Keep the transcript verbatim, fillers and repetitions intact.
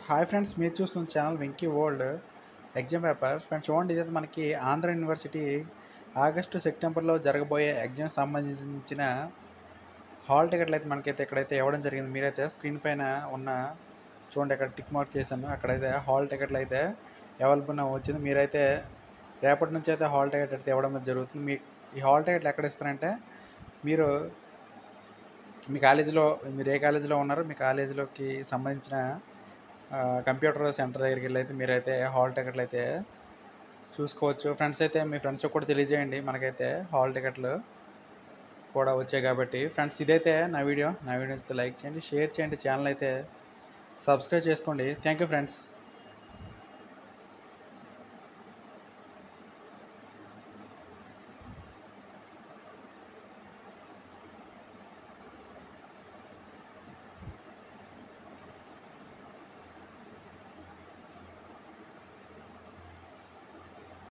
Hi friends, మీరు చూస్తున్న channel Venky world exam paper. Friends చూడండి, ఇదైతే మనకి ఆంధ్ర యూనివర్సిటీ ఆగస్టు సెప్టెంబర్లో జరగబోయే ఎగ్జామ్ సంబంధించిన హాల్ టికెట్లు అయితే మనకైతే ఇక్కడైతే ఇవ్వడం జరిగింది. మీరైతే స్క్రీన్ పైన ఉన్న చూడండి, అక్కడ టిక్ మార్క్ చేశాను. అక్కడైతే హాల్ టికెట్లు అయితే అవైలబుల్ వచ్చింది. మీరైతే రేపటి నుంచి అయితే హాల్ టికెట్ అయితే ఇవ్వడం జరుగుతుంది. మీ ఈ హాల్ టికెట్లు ఎక్కడ ఇస్తారంటే, మీరు మీ కాలేజీలో మీరు ఏ కాలేజీలో ఉన్నారో మీ కాలేజీలోకి సంబంధించిన కంప్యూటర్ సెంటర్ దగ్గరికి వెళ్ళి అయితే మీరైతే హాల్ టికెట్లు అయితే చూసుకోవచ్చు. ఫ్రెండ్స్ అయితే మీ ఫ్రెండ్స్కి కూడా తెలియజేయండి, మనకైతే హాల్ టికెట్లు కూడా వచ్చాయి కాబట్టి. ఫ్రెండ్స్ ఇదైతే నా వీడియో నా వీడియో అయితే లైక్ చేయండి, షేర్ చేయండి, ఛానల్ అయితే సబ్స్క్రైబ్ చేసుకోండి. Thank you friends.